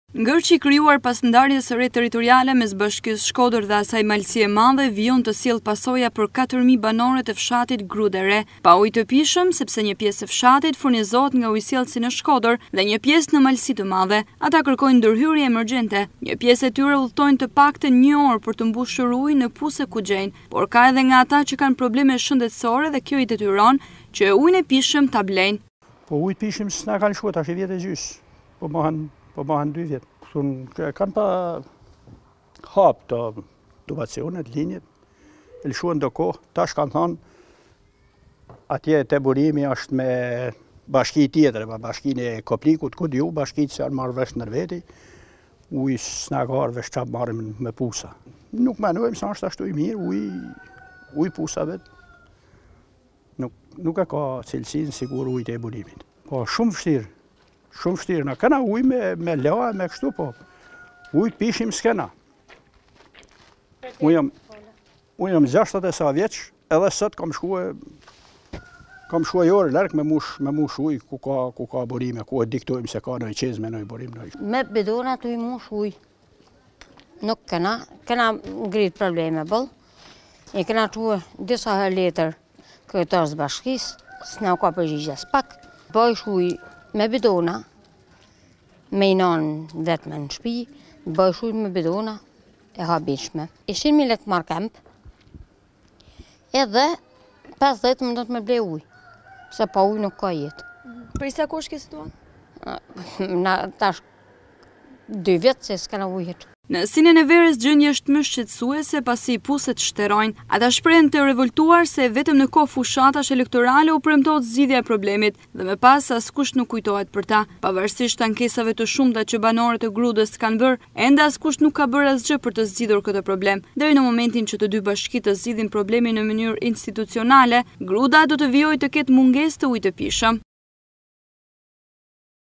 Ngërçi krijuar pas ndarjes së re territoriale mes Bashkisë Shkodër dhe asaj Malësie Madhe vijon të sjellë pasoja për 4.000 banore të fshatit Grudere, pa ujë të pishëm sepse një pjesë e fshatit furnizohet nga ujësjellësi në Shkodër dhe një pjesë në Malësi të Madhe. Ata kërkojnë ndërhyrje emergjente. Një pjesë e tyre udhtojnë të paktën 1 orë për të mbushur ujë në Puse ku gjejnë, por ka edhe nga ata që kanë probleme shëndetësore dhe kjo i detyron që ujin e pishëm ta blejnë. Po ujë pishëm s'na kanë shkuar tash vjet e gjys. Po bëhen 2 vjet. Kanë pa hap të tubacionet, linjet, e lëshuan do kohë, tash kanë thonë atje të burimi është me bashki tjetër, bashkinë e Koplikut, ku diu, bashkitë që janë marrë vesh në veti, ujë s'na ka arë vesh çfarë marrim me pusa. Nuk menojmë se është ashtu i mirë, ujë pusave nuk e ka cilësinë sigur ujë të burimit. Po shumë vështirë. Shumë vështirë, na kena ujë me la, me kështu, po ujë pishim s'kena. Unë jam 60 e sa vjeç, edhe sot kam shkuar orë larg me mush ujë ku ka burime, ku e diktojmë se ka në qezme në burim. Me bidona të i mush ujë. Nuk kena ngrit probleme bëll. E kena quë disa letër kryetarës bashkisë, s'na ka përgjigje s'pak. Bëjsh ujë me bidona, me i nanë vetme në shpi, bëjsh ujë me bidona e habishme. 100.000 lekë marrë kemp, edhe 50 më do të me ble ujë, se pa ujë nuk ka jetë. Për sa kohë ke situatë? Na tash 2 vjet se s'kena ujë jetë. Në Sinën e Verës gjendja është më shqetësuese pasi puset shterojnë. Ata shprehen të revoltuar se vetëm në kohë fushatash elektorale u premtohet zgjidhja e problemit dhe më pas askush nuk kujtohet për ta. Pavarësisht ankesave të shumta që banorët e Grudës kanë bërë, ende askush nuk ka bërë asgjë për të zgjidhur këtë problem. Deri në momentin që të dy bashkitë të zgjidhin problemin në mënyrë institucionale, Gruda do të vijojë të ketë mungesë të ujit të pishëm.